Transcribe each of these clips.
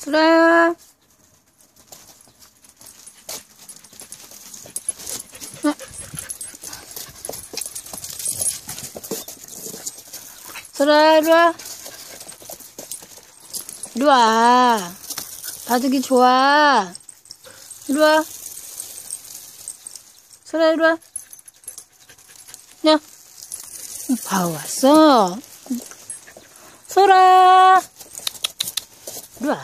소라야. 소라야, 이리와. 이리와. 바둑이 좋아. 이리와. 소라야, 이리와. 야. 봐, 왔어. 소라. 이리와.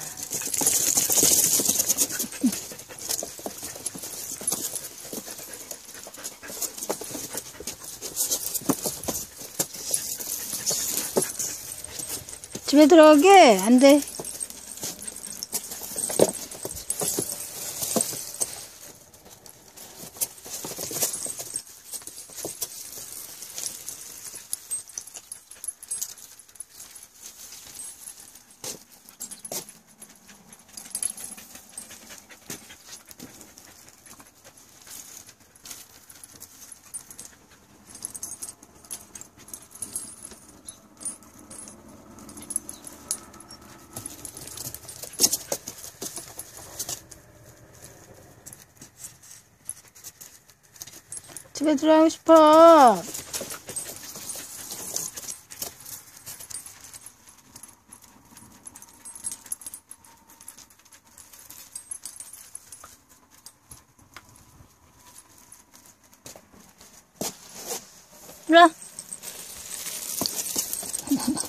집에 들어가게? 안 돼. 집에 들어가고 싶어. 이리 와.